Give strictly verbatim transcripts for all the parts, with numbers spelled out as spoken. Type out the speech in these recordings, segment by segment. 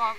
on.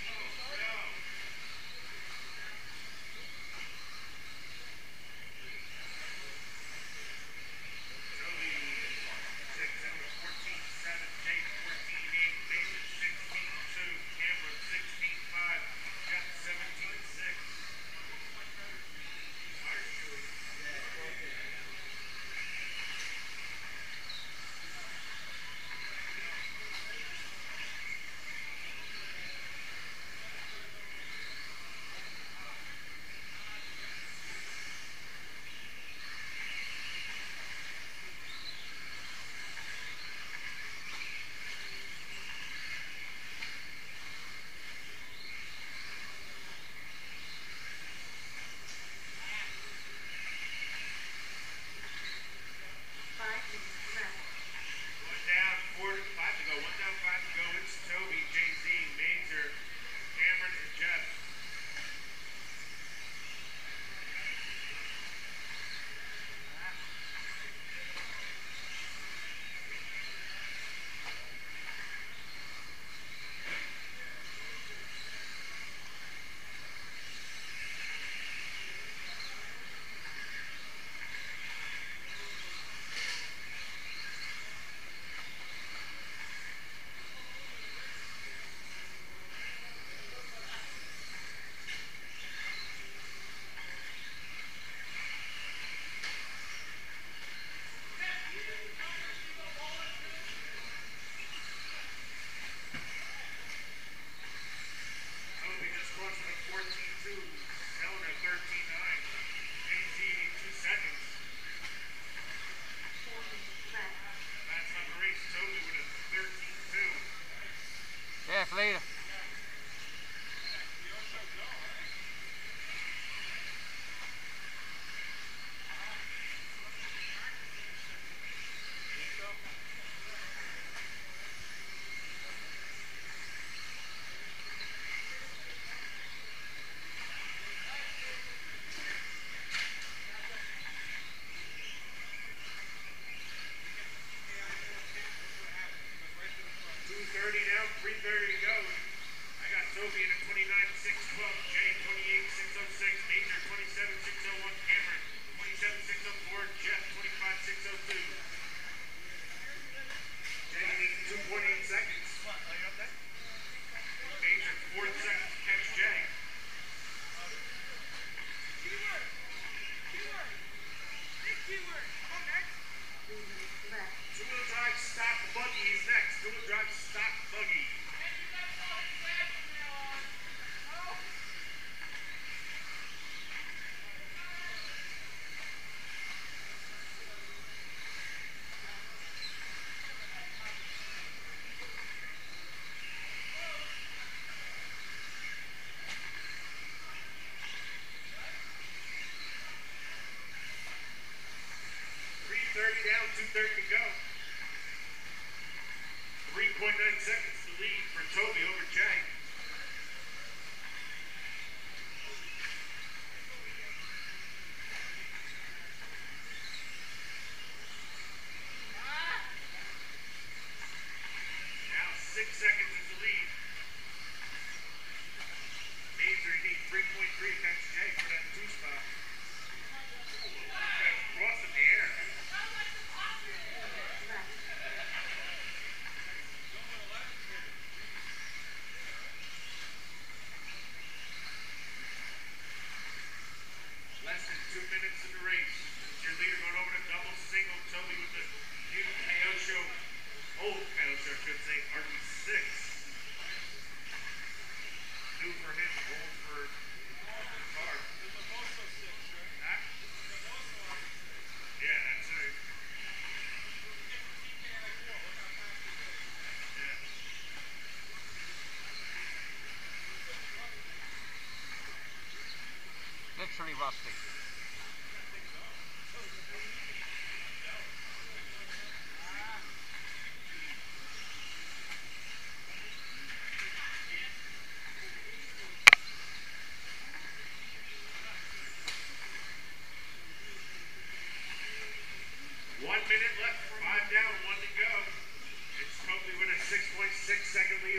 Yes, leader. two thirty now, three thirty to go. I got Toby in at twenty-nine six twelve, Jay twenty-eight six oh six, Major twenty-seven six oh one, Cameron twenty-seven six oh four, Jeff twenty-five six oh two. Jay needs two point eight seconds. Major four seconds to catch Jay. Keyword! Keyword! Big keyword! Come on, next! Two-wheel drive stock Buggy is next. Two-wheel drive stock Buggy. three thirty down, two thirty to go. three point nine seconds to lead for Toby over Jay. Now six seconds is the lead. Major needs three point three to catch Jay for that two spot. That's cross in the air. Less than two minutes in the race. Your leader going over to double single. Toby with the new K O show. Old K O show, I should say. R B six. New for him, old for the car. Huh? Yeah, that's it. Yeah. Literally rusty. One minute left, five down, one to go. It's Toby with a six point six second lead